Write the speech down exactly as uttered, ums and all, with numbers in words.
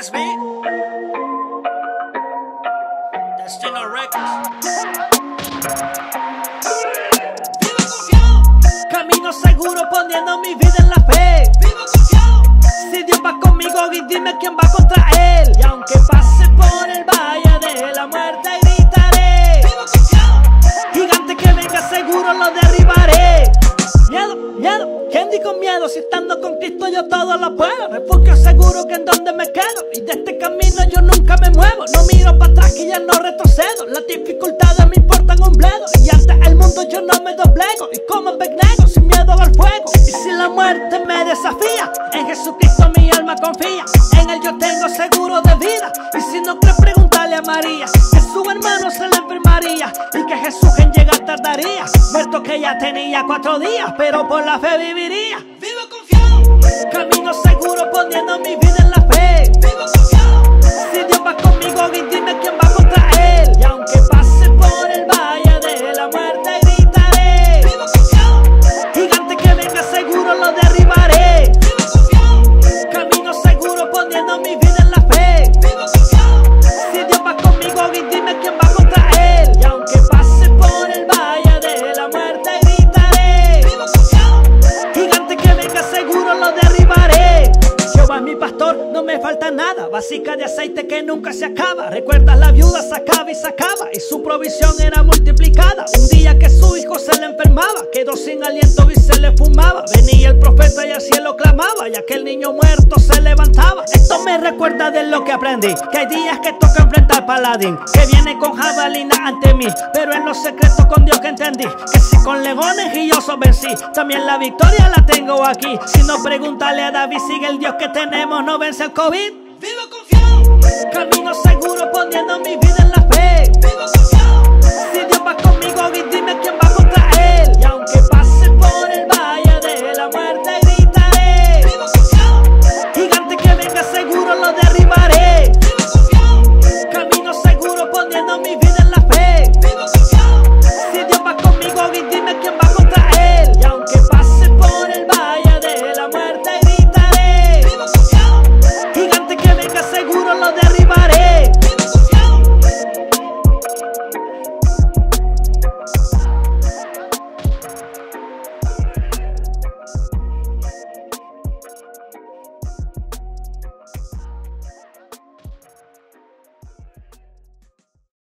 That's me. Destino Records. Vivo confiado, Camino seguro poniendo mi vida en la fe. vivo confiado, Si Dios va conmigo y dime quién va contra él. Y aunque pase por el valle de la muerte gritaré. vivo confiado, Gigante que venga seguro lo derribaré. Miedo, miedo, ¿quién di con miedo? Si estando con Cristo yo todo lo puedo. Refugio seguro que en donde me quedo. Y de este camino yo nunca me muevo. No miro para atrás que ya no retrocedo. Las dificultades me importan un bledo. Y ante el mundo yo no me doblego. Y como negro sin miedo al fuego. Y si la muerte me desafía, en Jesucristo mi alma confía. En él yo tengo seguro de vida. Y si no crees preguntarle a María, que su hermano se le enfermaría y que Jesús en llegar tardaría. Muerto que ya tenía cuatro días, pero por la fe viviría. vivo confiado, Camino seguro poniendo mi vida en la fe. vivo confiado, Si Dios va conmigo y dime quién va contra él. Y aunque pase por el valle de la muerte gritaré. vivo confiado, Gigante que venga seguro lo derribaré. vivo confiado, Camino seguro poniendo mi vida en la fe. vivo confiado, Si Dios va conmigo y dime quién va contra él. Y aunque pase por el valle de la muerte gritaré. vivo confiado, Gigante que venga seguro lo derribaré. Jehová es mi pastor, no me falta nada. Vasija de aceite que nunca se acaba. Recuerda, la viuda sacaba y sacaba, y su provisión era multiplicada. Un día que su hijo se le enfermaba, quedó sin aliento y se le fumaba. Venía el profeta y al cielo clamaba, y aquel niño muerto se levantaba. Esto me recuerda de lo que aprendí, que hay días que toca enfrentar paladín, que viene con jabalina ante mí, pero en los secretos con Dios que entendí, que si con leones y osos vencí, también la victoria la tengo aquí. Si no, pregúntale a David, sigue el Dios que tenemos, no vence el COVID. vivo confiado, Camino seguro poniendo mi vida en la fe. vivo confiado.